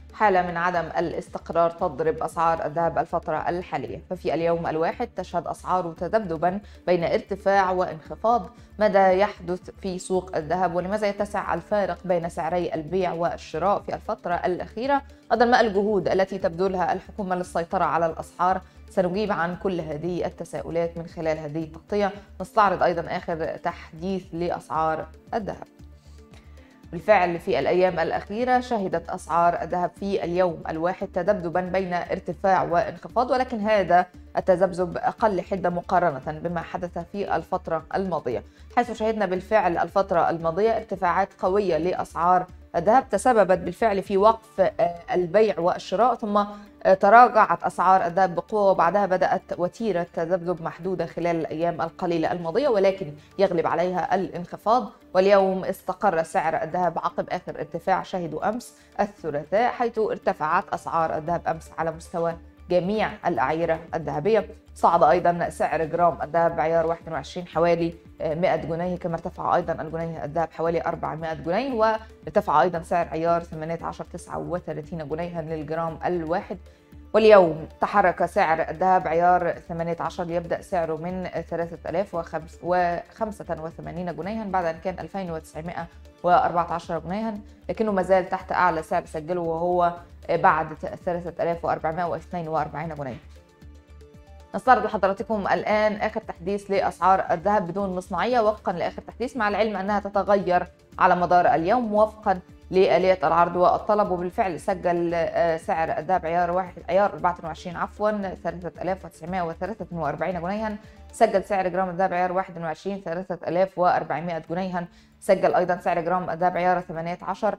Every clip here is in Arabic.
حالة من عدم الاستقرار تضرب أسعار الذهب الفترة الحالية، ففي اليوم الواحد تشهد أسعاره تذبذبا بين ارتفاع وانخفاض. ماذا يحدث في سوق الذهب ولماذا يتسع الفارق بين سعري البيع والشراء في الفترة الأخيرة؟ أيضا ما الجهود التي تبذلها الحكومة للسيطرة على الأسعار؟ سنجيب عن كل هذه التساؤلات من خلال هذه التغطية. نستعرض أيضا آخر تحديث لأسعار الذهب. بالفعل في الأيام الأخيرة شهدت أسعار الذهب في اليوم الواحد تذبذبا بين ارتفاع وانخفاض، ولكن هذا التذبذب أقل حدة مقارنة بما حدث في الفترة الماضية، حيث شهدنا بالفعل الفترة الماضية ارتفاعات قوية لأسعار الذهب تسببت بالفعل في وقف البيع والشراء، ثم تراجعت أسعار الذهب بقوة، وبعدها بدأت وتيرة تذبذب محدودة خلال الأيام القليلة الماضية، ولكن يغلب عليها الانخفاض. واليوم استقر سعر الذهب عقب آخر ارتفاع شهدوا أمس الثلاثاء، حيث ارتفعت أسعار الذهب أمس على مستوى جميع الأعيرة الذهبية. صعد أيضا سعر جرام الذهب عيار 21 حوالي 100 جنيه، كما ارتفع أيضا الجنيه الذهب حوالي 400 جنيه، وارتفع أيضا سعر عيار 18 39 جنيها للجرام الواحد. واليوم تحرك سعر الذهب عيار 18 يبدأ سعره من 3085 جنيها بعد أن كان 2914 جنيها، لكنه ما زال تحت أعلى سعر سجله وهو بعد 3442 جنيه. نستعرض لحضراتكم الآن آخر تحديث لأسعار الذهب بدون مصنعية وفقا لآخر تحديث، مع العلم أنها تتغير على مدار اليوم وفقا لآلية العرض والطلب. وبالفعل سجل سعر الذهب عيار 24 3943 جنيها، سجل سعر جرام الذهب عيار 21 3400 جنيها، سجل أيضا سعر جرام الذهب عيار 18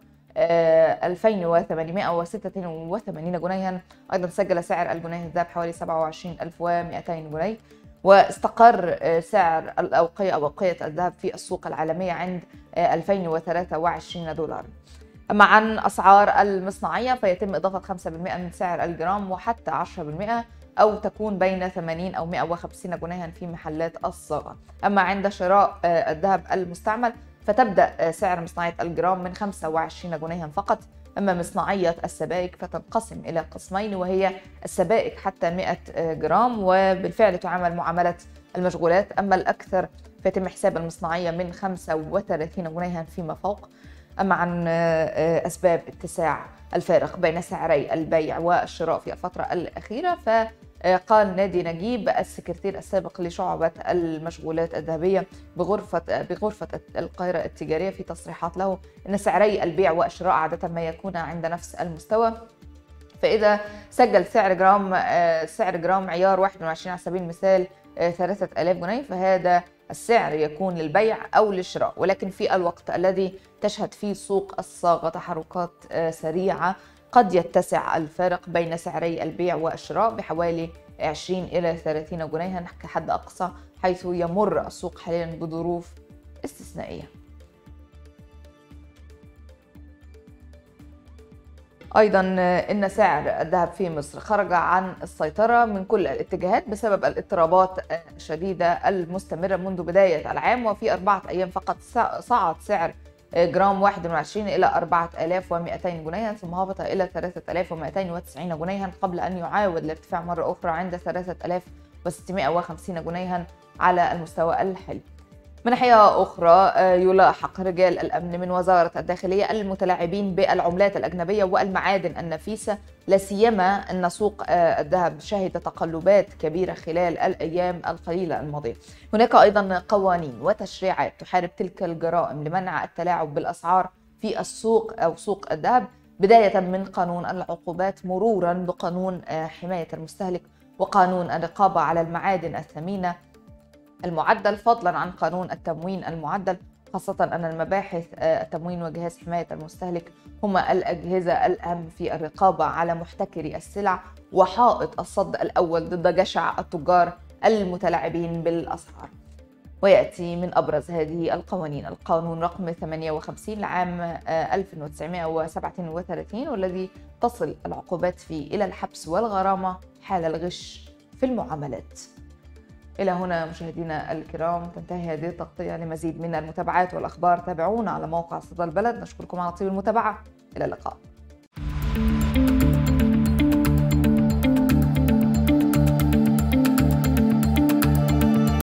2886 جنيها، أيضا سجل سعر الجنيه الذهب حوالي 27200 جنيه. واستقر سعر الأوقية أو أوقية الذهب في السوق العالمية عند 2023 دولار. أما عن أسعار المصنعية فيتم إضافة 5% من سعر الجرام وحتى 10%، أو تكون بين 80 أو 150 جنيها في محلات الصاغة. أما عند شراء الذهب المستعمل فتبدأ سعر مصنعية الجرام من 25 جنيها فقط. أما مصنعية السبائك فتنقسم إلى قسمين، وهي السبائك حتى 100 جرام، وبالفعل تعامل معاملة المشغولات. أما الأكثر فيتم حساب المصنعية من 35 جنيها فيما فوق. أما عن أسباب اتساع الفارق بين سعري البيع والشراء في الفترة الأخيرة، فقال نادي نجيب السكرتير السابق لشعبة المشغولات الذهبية بغرفة القاهرة التجارية في تصريحات له أن سعري البيع والشراء عادة ما يكون عند نفس المستوى. فإذا سجل سعر جرام عيار 21 على سبيل المثال 3000 جنيه، فهذا السعر يكون للبيع أو للشراء، ولكن في الوقت الذي تشهد فيه سوق الصاغة تحركات سريعة قد يتسع الفارق بين سعري البيع والشراء بحوالي 20 إلى 30 جنيها كحد أقصى، حيث يمر السوق حاليا بظروف استثنائية. أيضا إن سعر الذهب في مصر خرج عن السيطرة من كل الاتجاهات بسبب الاضطرابات الشديدة المستمرة منذ بداية العام، وفي 4 أيام فقط صعد سعر جرام 21 إلى 4200 جنيها، ثم هبط إلى 3290 جنيها قبل أن يعاود الارتفاع مرة أخرى عند 3650 جنيها على المستوى الحالي. من ناحية أخرى يلاحق رجال الأمن من وزارة الداخلية المتلاعبين بالعملات الأجنبية والمعادن النفيسة، لا سيما أن سوق الذهب شهد تقلبات كبيرة خلال الأيام القليلة الماضية. هناك أيضا قوانين وتشريعات تحارب تلك الجرائم لمنع التلاعب بالأسعار في السوق أو سوق الذهب، بداية من قانون العقوبات مرورا بقانون حماية المستهلك وقانون الرقابة على المعادن الثمينة المعدل، فضلا عن قانون التموين المعدل، خاصة أن المباحث التموين وجهاز حماية المستهلك هما الأجهزة الأهم في الرقابة على محتكري السلع وحائط الصد الأول ضد جشع التجار المتلاعبين بالأسعار. ويأتي من أبرز هذه القوانين القانون رقم 58 لعام 1937، والذي تصل العقوبات فيه إلى الحبس والغرامة حال الغش في المعاملات. إلى هنا مشاهدينا الكرام تنتهي هذه التغطية. لمزيد من المتابعات والأخبار تابعونا على موقع صدى البلد. نشكركم على طيب المتابعة. إلى اللقاء.